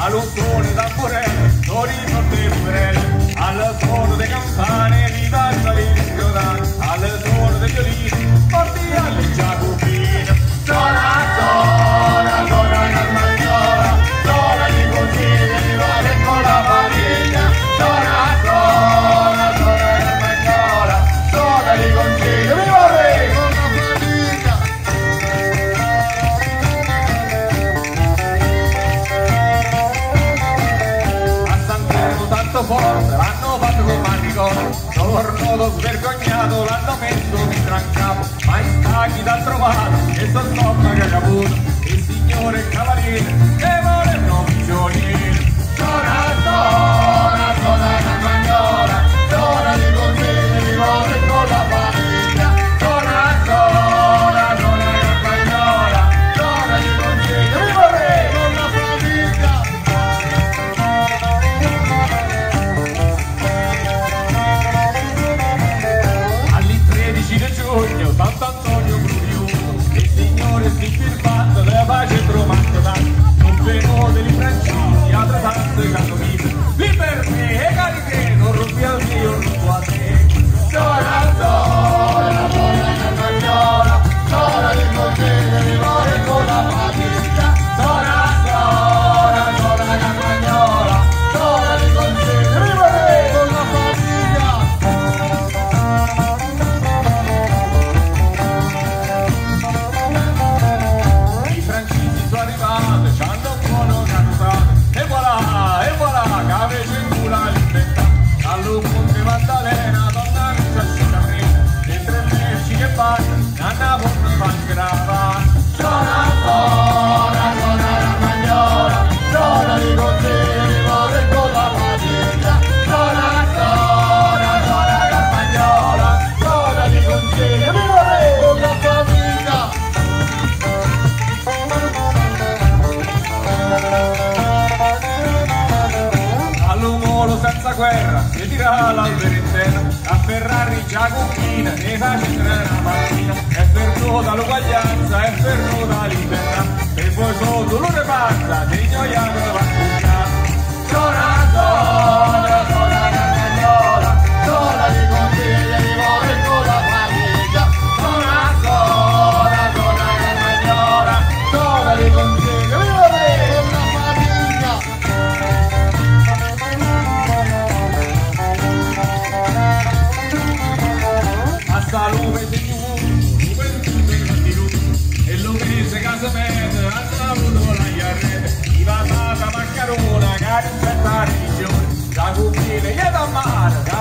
allo suono di tamborelli, torino e fiorelli, al suono delle campane, viva il salire al suono dei violini, porti alle giacobine. Zona, zona, zona carmagnola, zona di consigli, di vale con la famiglia. Zona, zona, zona carmagnola, zona di consigli, viva re con la famiglia. A San Piero tanto forte l'hanno fatto con Manico, torno svergognato, l'hanno messo in trancapo, ma in stacchi da trovato, e so stoppa che ha avuto, il signore cavaliere, che vuole non prigioniere. Zona, zona, zona carmagnola, zona di consigli, di vole con la famiglia. Zona, zona, zona carmagnola, zona di consigli, di vole con la famiglia. Giugno, Sant'Antonio Bruliuto, il signore si firmato, la pace trovato tanto, non venuto dei francesi, altre tante catovite, liberté e cariche, non rubi al mio, rubo a te. Zona, zona, zona carmagnola, zona di consigli, di vole con la famiglia. Zona, zona, zona carmagnola, zona di consigli, di vole con la famiglia. Ci hanno un buono cantato e voilà, che avete in culo la libertà. Allo Ponte Maddalena, donna che ci asciuga prima, le tre merci che fanno, nanna porta fa grava. Zona, zona, zona carmagnola, zona di consigli, di vole con la famiglia. Zona, zona, zona carmagnola, zona di consigli, di vole con la famiglia. All'umolo senza guerra si tira l'albero intero, a Ferrari giacobina ne face entrare una mattina, è perduta l'uguaglianza, è perduta libertà, e poi sotto l'une pazza di ignoiato la cucina. Zona, zona, zona carmagnola, zona di consigli, di vole con la famiglia. Zona, zona, zona carmagnola, zona di consigli, di vole con la famiglia. A salume e l'ugrese casamento ha saluto la chiarrete, i va data maccarona che rispetta la religione, la cupina che da mare